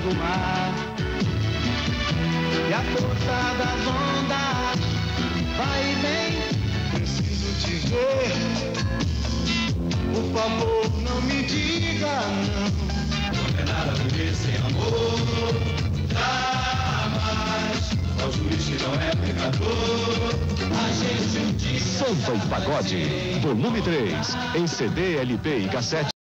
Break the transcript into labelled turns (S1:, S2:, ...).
S1: do mar. E a força das ondas vai e vem. Preciso te ver. Por favor, não me diga não. Condenado a viver sem amor. Jamais. Ao juiz que não é pecador. A gente um dia.
S2: Samba e Pagode, volume 3, em CD, LP e cassete.